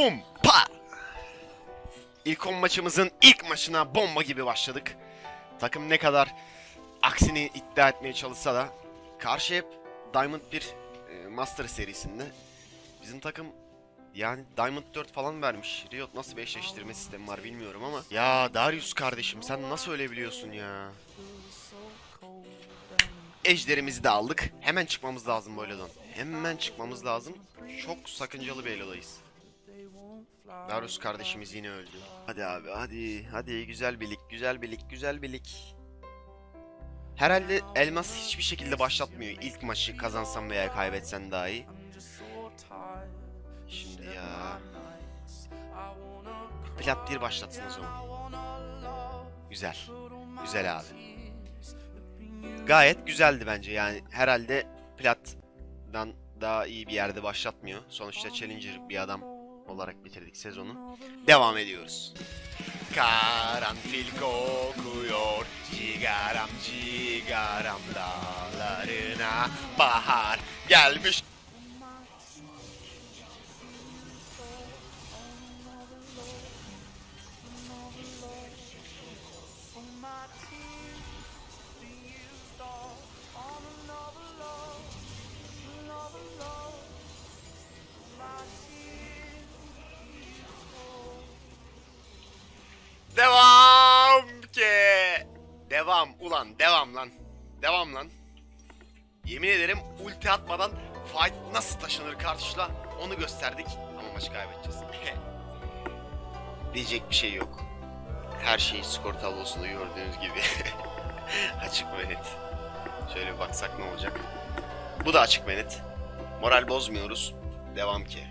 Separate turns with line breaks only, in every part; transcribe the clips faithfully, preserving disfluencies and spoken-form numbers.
Bum! Pa! İlk on maçımızın ilk maçına bomba gibi başladık. Takım ne kadar aksini iddia etmeye çalışsa da karşı hep Diamond bir e, Master serisinde. Bizim takım yani Diamond dört falan vermiş. Riot nasıl bir eşleştirme sistemi var bilmiyorum ama. Ya Darius kardeşim sen nasıl ölebiliyorsun ya? Ejderimizi de aldık. Hemen çıkmamız lazım bu elodan. Hemen çıkmamız lazım. Çok sakıncalı bir elodayız. Darius kardeşimiz yine öldü. Hadi abi hadi. Hadi güzel bir lig, güzel bir lig, güzel bir lig. Herhalde Elmas hiçbir şekilde başlatmıyor. İlk maçı kazansan veya kaybetsen dahi. Şimdi ya. Plat bir başlatsın o zaman. Güzel. Güzel abi. Gayet güzeldi bence yani herhalde Plat'dan daha iyi bir yerde başlatmıyor. Sonuçta Challenger bir adam olarak bitirdik sezonu. Devam ediyoruz. Karanfil kokuyor, cigaram cigaram dağlarına bahar gelmiş. Devam ki. Devam ulan devam lan. Devam lan. Yemin ederim ulti atmadan fight nasıl taşınır kartuşla onu gösterdik ama maçı kaybedeceğiz. Diyecek bir şey yok. Her şey skor tablosunda gördüğünüz gibi. Açık ve net. Şöyle bir baksak ne olacak. Bu da açık ve net. Moral bozmuyoruz. Devam ki.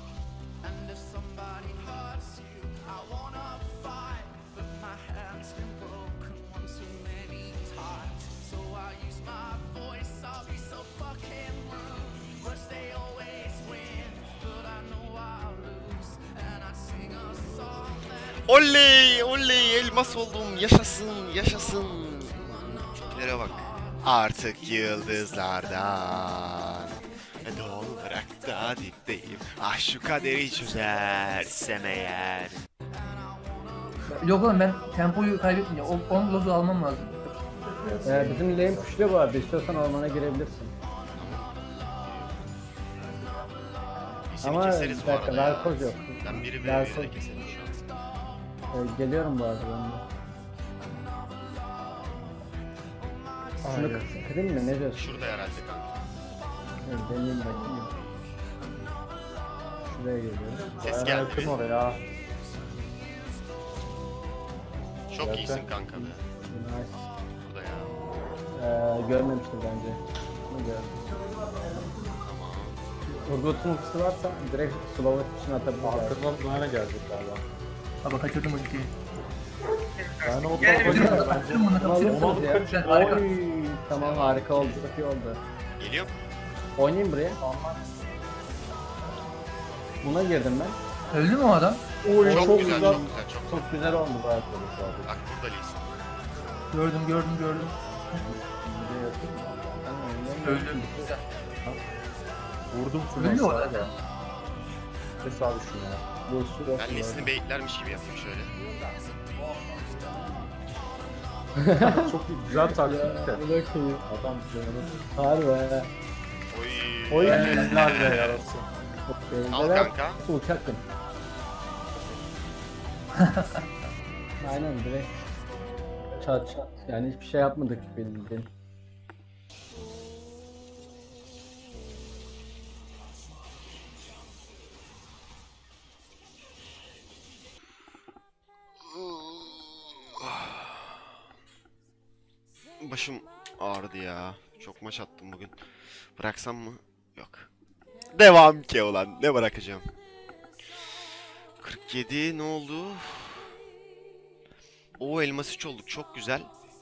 Oley oley elmas oldum yaşasın yaşasın. Tiplere bak. Artık yıldızlardan doğal olarak da dipteyim. Ah şu kaderi çözersem eğer.
Yok oğlum ben tempoyu kaybetmeyeceğim. O on lozu almam lazım.
Ee, bizim lane push'lu bu arada. İstiyorsan ormana girebilirsin.
Bizi
Ama
keseriz
bir
bu
dakika,
arada ya.
narkoz yok.
Ben biri biri
Narkoz-
biri keserim şu an.
Ee, geliyorum bu arada ben de. Şunu kı- kırayım mı? Ne diyorsun?
Şurada herhalde kanka.
Evet, deneyeyim bakayım. Şuraya geliyorum.
Ses geldi
Yakın
mi?
oraya.
Çok
Zaten-
iyisin kanka be.
Nice.
Burada ya.
Ee, görmemiştir bence. Bunu gördüm.
Tamam.
Urgot'un ultisi varsa direkt slow'u için atabilir.
Arkadan bana gelecek galiba.
Baba kaçırdım ultiyi.
Yani o
Gel,
tarafa
bizim
gel
adam,
bence.
bizim bunu
Bunu
kapışalım.
alırsınız ya.
Güzel, harika.
Oy, tamam harika oldu. Çok iyi oldu.
Geliyorum.
Oynayayım buraya. Buna girdim ben.
Öldü mü o adam?
Oy,
Çok,
çok
güzel,
güzel.
çok güzel, çok güzel.
Çok güzel oldu bu arada.
Bak burada Lee Sin.
Gördüm gördüm gördüm. Öldüm. Güzel.
Vurdum full
Öldü o
hasarı
adam.
da. Kes abi şunu ya.
Bu su yok.
Ben Lee Sin'i baitlermiş gibi yapayım şöyle.
Çok iyi, güzel taktik de.
Bırak iyi.
Adam canını.
Harbi.
Oy.
Oy.
Eller de yarası.
Al kanka.
Uçaktım. Aynen direkt. Çat çat. Yani hiçbir şey yapmadık bildiğin.
Başım ağrıdı ya. Çok maç attım bugün. Bıraksam mı? Yok. Devam ki ulan. Ne bırakacağım? kırk yedi ne oldu? O elmas üç olduk. Çok güzel.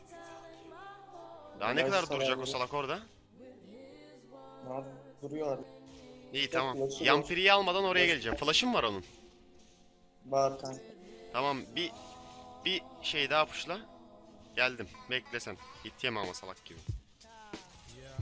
Daha ne kadar duracak o salak orada?
Abi duruyor.
İyi tamam.
flash'ı
Yan
yok.
free'yi almadan oraya geleceğim. Flash'ım var onun.
Var kanka.
Tamam bir bir şey daha puşla. Geldim. Bekle sen. Hit yeme ama salak gibi.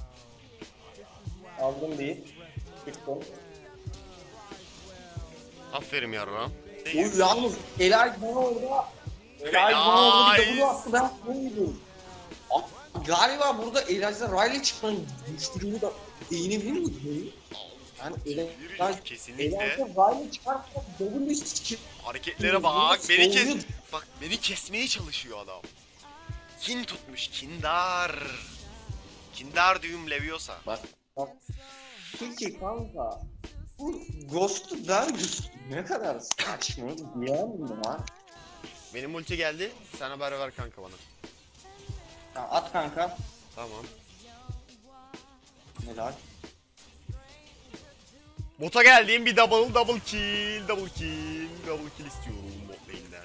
Aldım bir. Çıktım.
Aferin yarram.
Oy yalnız Elay bana orada Elay bana orada bir W attı, ben koydum. Galiba burada Elay'da Riley çıkmanın güçlülüğünü de değinebilir miyim? Yani Elay,
Kesinlikle.
Elay'da Riley çıkarsa W çıkıyor.
Hareketlere bak, beni kes. Bak beni kesmeye çalışıyor adam. Kin tutmuş, kindar. Kindar düğüm Leviosa.
Bak bak. Peki kanka. Bu Ghost'u Darius ne kadar saçma diyemem ha.
Benim ulti geldi. Sen haber ver kanka bana.
Ya at kanka.
Tamam.
Helal.
Bota geldiğim bir double double kill, double kill, double kill istiyorum bot lane'den.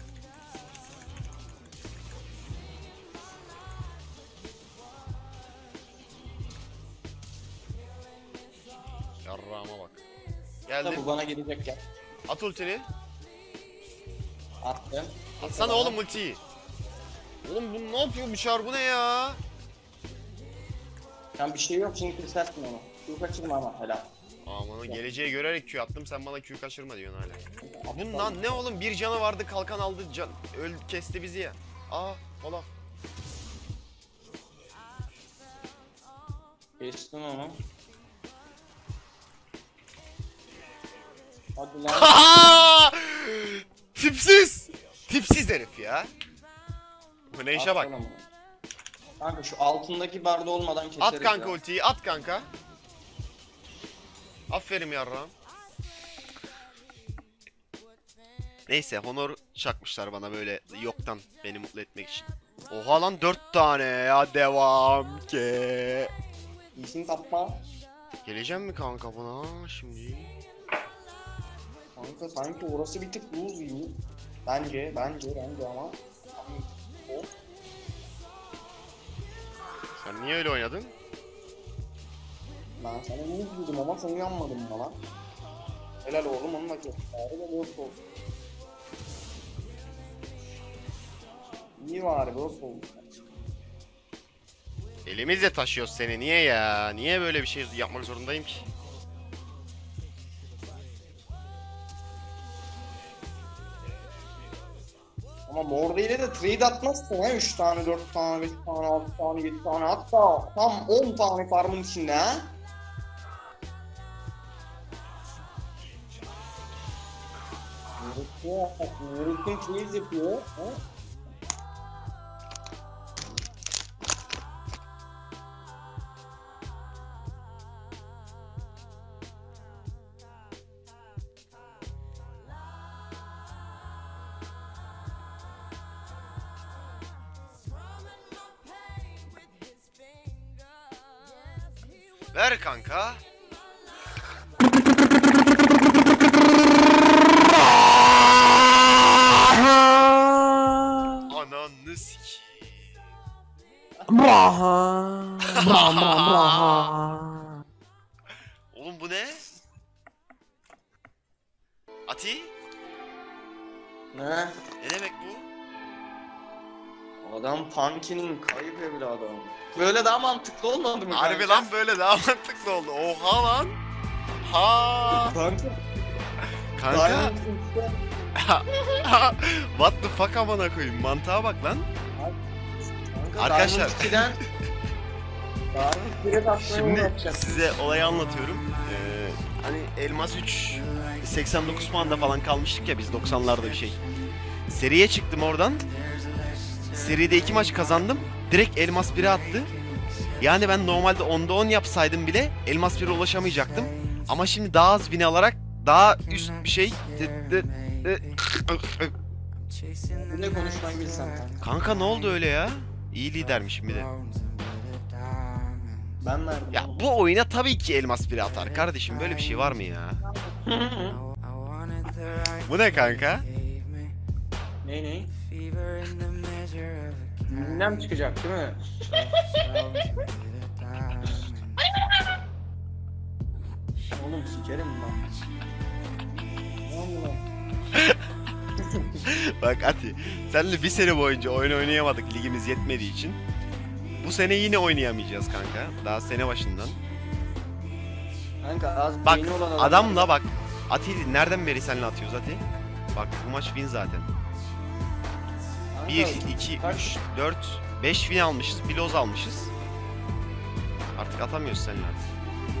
Yarrağıma bak. Geldim.
Bu bana gelecek ya.
At ultini.
Attım.
Atsana oğlum ultiyi. Oğlum bu ne yapıyor bu çar, bu ne ya?
Sen bir şey yok şimdi kesersin onu. Q kaçırma ama helal.
Aman geleceği görerek Q attım, sen bana Q kaçırma diyorsun hala. Aa, bundan ne oğlum, bir canı vardı kalkan aldı, can öldü, kesti bizi ya. Aa Olaf.
Kestin onu. Hadi lan.
Tipsiz. Tipsiz herif ya. Bu ne işe bak.
Atsana bunu. Kanka şu altındaki barda olmadan keseriz
At kanka
ya.
ultiyi, at kanka. Aferin yarram. Neyse honor çakmışlar bana böyle yoktan beni mutlu etmek için. Oha lan dört tane ya, devam ki.
İyisin tapma.
Geleceğim mi kanka buna şimdi?
Kanka sanki orası bir tık buz gibi. Bence, bence, bence ama. O.
Sen niye öyle oynadın?
Ben sana buz dedim ama sen inanmadın bana. Helal oğlum, onun da kes. Helal yok oldu. İyi var, yok oldu.
Elimizle taşıyoruz seni, niye ya? Niye böyle bir şey yapmak zorundayım ki?
Ama Morde ile de trade atmazsın ha, üç tane, dört tane, beş tane, altı tane, yedi tane, hatta tam on tane farmın içinde ha. Yürütün trade yapıyor ha.
Ver kanka. Ananı sikeyim. Oğlum bu ne? Ati?
Ne?
Ne demek bu?
Adam Punky'nin kayıp evladı. Böyle daha mantıklı olmadı mı?
Harbi lan, böyle daha mantıklı oldu. Oha lan. Ha.
Kanka.
Kanka. What the fuck amına koyayım. Mantığa bak lan. Arkadaşlar. Şimdi size olayı anlatıyorum. Ee, hani Elmas üç seksen dokuz puanda falan kalmıştık ya biz, doksanlarda bir şey. Seriye çıktım oradan. Seride iki maç kazandım. Direkt Elmas bire attı. Yani ben normalde onda on yapsaydım bile Elmas bire ulaşamayacaktım. Ama şimdi daha az win alarak daha üst bir şey.
Ne konuşmayı bilsen kanka.
Kanka ne oldu öyle ya? İyi lidermişim bir de.
Ben verdim.
Ya bu oyuna tabii ki Elmas bire atar kardeşim, böyle bir şey var mı ya? Bu ne kanka?
Ne ne? Ünlem çıkacak değil mi? Oğlum sikerim lan. Allah.
Bak Ati, senle bir sene boyunca oyun oynayamadık ligimiz yetmediği için. Bu sene yine oynayamayacağız kanka. Daha sene başından.
Kanka az
Bak
beyni olan adam-
adamla bak. Ati nereden beri seninle atıyoruz Ati? Bak bu maç win zaten. bir, iki, üç, dört, beş win almışız. Bir loz almışız. Artık atamıyoruz seninle Ati.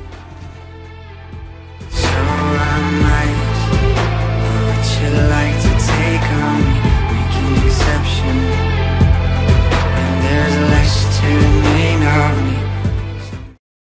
So I might, would you like to take on me, make an exception? And there's less to me.